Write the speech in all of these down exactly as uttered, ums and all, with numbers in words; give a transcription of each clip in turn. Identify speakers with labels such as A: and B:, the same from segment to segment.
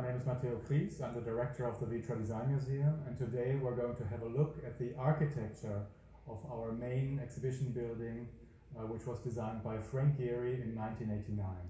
A: my name is Matteo Kries. I'm the director of the Vitra Design Museum, and today we're going to have a look at the architecture of our main exhibition building, uh, which was designed by Frank Gehry in nineteen eighty-nine.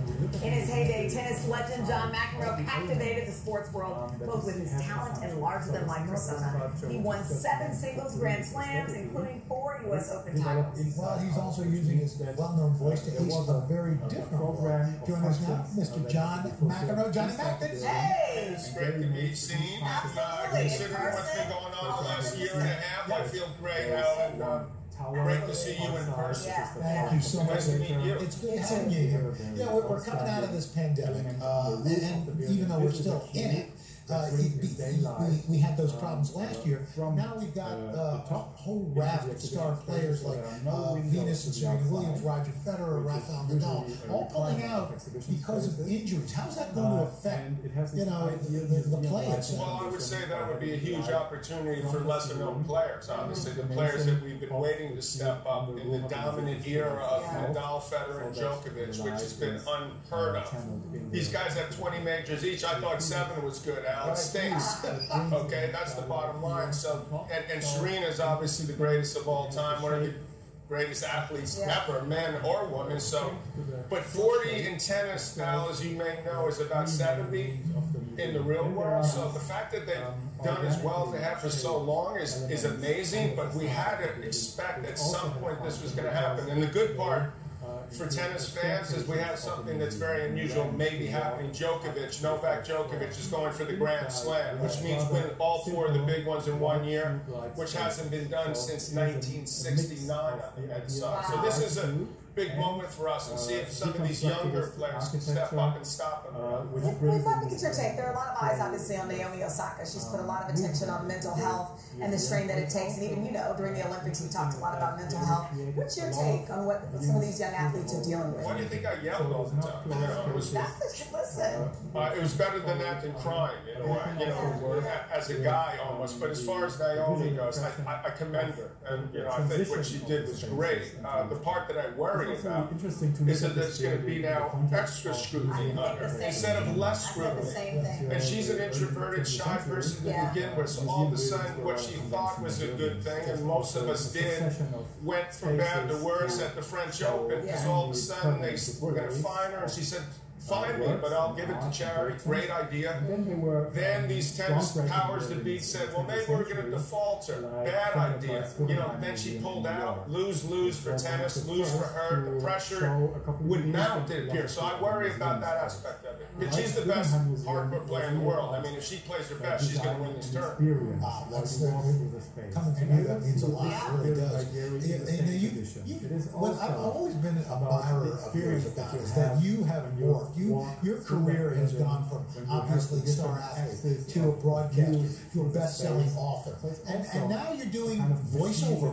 B: In his heyday, tennis legend John McEnroe captivated the sports world, both with his talent and larger-than-life persona. He won seven singles Grand Slams, including four U S Open titles.
C: Well, he's also using his well-known voice to ace a very different role. Join us now, Mister John McEnroe. Johnny Mac.
B: Hey!
D: It's great to be seen. Uh, considering what's been going on the last year and a half, I feel great, Alan. Uh, Great to see you in person.
B: Yeah.
C: Thank you so much.
D: Nice to meet you.
C: It's good having you here. Yeah, we're, we're coming out of this pandemic, uh, and, and even though we're still in it, uh, it, we, we had those problems last year. Now we've got uh, a whole raft of star players like uh, Venus and Serena Williams, Roger Federer, Rafael Nadal, all pulling out because of injuries. How's that going to affect, you know, the, the play itself?
D: Well, I would say that would be a huge opportunity for lesser-known players. Obviously, the players that we've been waiting to step up in the dominant era of Nadal, Federer, and Djokovic, which has been unheard of. These guys have twenty majors each. I thought seven was good, Al. It stinks. Okay, that's the bottom line. So, and, and Serena is obviously the greatest of all time, one of the greatest athletes ever, men or women. So, but forty in tennis, Al, as you may know, is about seventy in the real world. So the fact that they've done as well as they have for so long is, is amazing, but we had to expect at some point this was going to happen. And the good part for tennis fans is we have something that's very unusual maybe happening. Djokovic, Novak Djokovic is going for the Grand Slam, which means win all four of the big ones in one year, which hasn't been done since nineteen sixty-nine on the men's side. So this is a big moment for us, and see if some of these younger players can step up and stop them.
B: Uh, We'd love to get your take. There are a lot of eyes, obviously, on Naomi Osaka. She's put a lot of attention on mental health and the strain that it takes. And even, you know, during the Olympics, we talked a lot about mental health. What's your take on what some of these young athletes are dealing with?
D: Why do you think I yelled all the time? You know, it was,
B: listen.
D: Uh, it was better than that than crying, in a way, you know, as a guy almost. But as far as Naomi goes, I, I, I commend her. And, you know, I think what she did was great. Uh, the part that I worry about is that there's going to be now extra scrutiny on her instead of less scrutiny. And she's an introverted, shy person to begin with, so all of a sudden what she thought was a good thing, and most of us did, went from bad to worse at the French Open, because all of a sudden they were going to fine her, and she said, fine me, but I'll give it to charity. Great idea. Then these tennis powers that beat said, well, maybe we're going to default her. Bad idea. You know, then she pulled out. Lose, lose for tennis, lose for her. The pressure would mount, it appears. So I worry about that aspect of it. Because she's the best hardcore player in the world. I mean, if she plays her best, she's going to win this tournament.
C: Wow, that's the, coming from you, that means a lot. It really does. Yeah, and you, you, well, I've always been an admirer of yours about is that you have morphed. You, your career has gone from obviously star athlete to a broadcaster to a best-selling author, and and now you're doing voiceover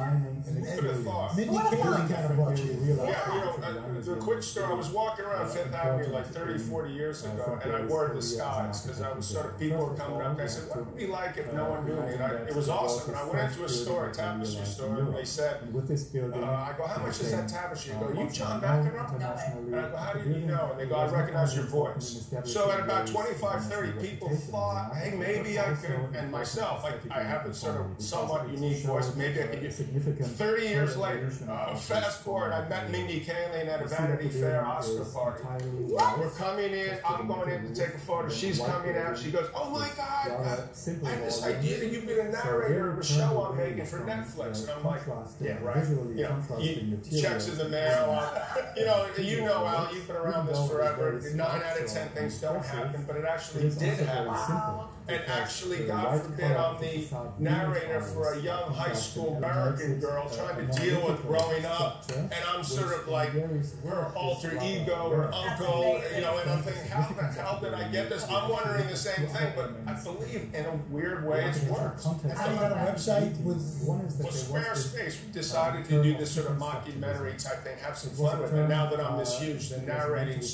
C: work. Mindy Kaling kind of brought you.
D: Yeah, you know, uh, the quick story. I was walking around Fifth Avenue like thirty, forty years ago, and I wore the skies because I was sort of people were coming up. And I said, "What would it be like if no one knew me?" And I, it was awesome. And I went into a store, a tapestry store, and they said, uh, "I go, how much is that tapestry?" I go, "You John McEnroe?" And I go, "How do you know?" And they go, "I recognize your voice." So at about twenty-five, thirty people thought, hey, maybe I could, and myself, I, I have a sort of somewhat unique voice, maybe I could get thirty years later, uh, fast forward, I met Mindy Kaling at a Vanity Fair Oscar party. We're coming in, I'm going in to take a photo, she's coming out, she goes, oh my God, I, I have this idea that you've been a narrator of a show I'm making for Netflix. And I'm like, yeah, right. You know, you, checks in the mail, uh, you know, you know, Al, you've been around this forever. Nine out of ten things don't happen, but it actually did happen. Wow. And actually, God forbid, I'm the narrator for a young high school American girl trying to deal with growing up, and I'm sort of like her alter ego, her uncle, you know, and I'm thinking, how the hell did I get this? I'm wondering the same thing, but I believe in a weird way it's worked.
C: How about a website with
D: one is well, Squarespace, decided to do this sort of mockumentary type thing, have some fun with it. Now that I'm this huge, the narrating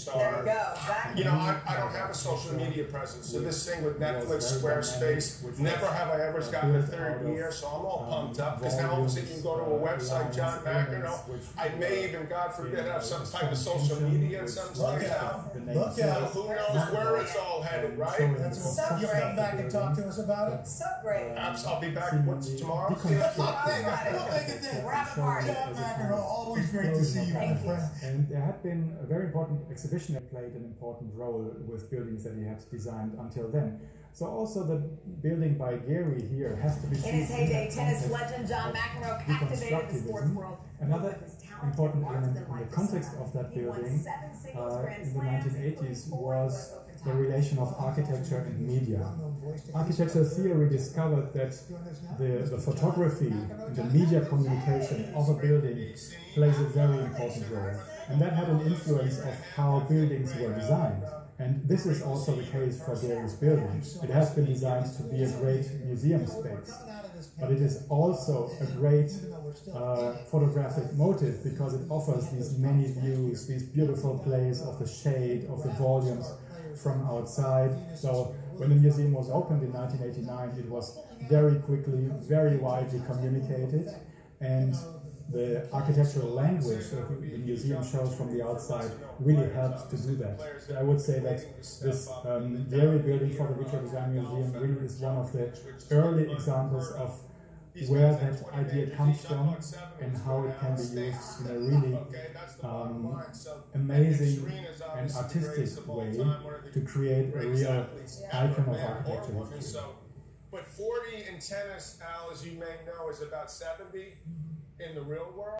D: star.
B: There you go. Exactly.
D: You know, I, I don't have a social media presence, so this thing with Netflix, Squarespace, never have I ever gotten a third year, so I'm all pumped up, because now all of a sudden you can go to a website, John McEnroe, I may even, God forbid, have some type of social media at some point now.
C: Look out.
D: Who knows where it's all headed, right?
C: That's
B: So
C: what you
B: great.
C: come back and talk to us about it.
B: So great.
D: I'll be back, what's tomorrow?
C: We'll make it there.
B: We're having a party.
C: John McEnroe, always great to see you, my
B: Thank you.
C: friend.
A: And there had been a very important exhibition that played an important role with buildings that he had designed until then. So also the building by Gehry here has to be seen
B: In his heyday,
A: the
B: tennis
A: context
B: legend John
A: of
B: McEnroe captivated the sports
A: deconstructivism.
B: world.
A: Another important element in the context of that building uh, in the nineteen eighties was the relation of architecture and media. Architectural theory discovered that the, the photography and the media communication of a building plays a very important role. And that had an influence of how buildings were designed. And this is also the case for Gehry's building. It has been designed to be a great museum space. But it is also a great uh, photographic motive because it offers these many views, these beautiful plays of the shade, of the volumes from outside. So when the museum was opened in nineteen eighty-nine, it was very quickly, very widely communicated. And the architectural language that the museum shows from the outside really helped to do that. I would say that this um, Gehry building for the Vitro Design Museum really is one of the early examples of where that idea comes from and how it can be used in a really um, amazing and artistic way to create a real icon of architecture history.
D: But forty in tennis, Al, as you may know, is about seventy in the real world.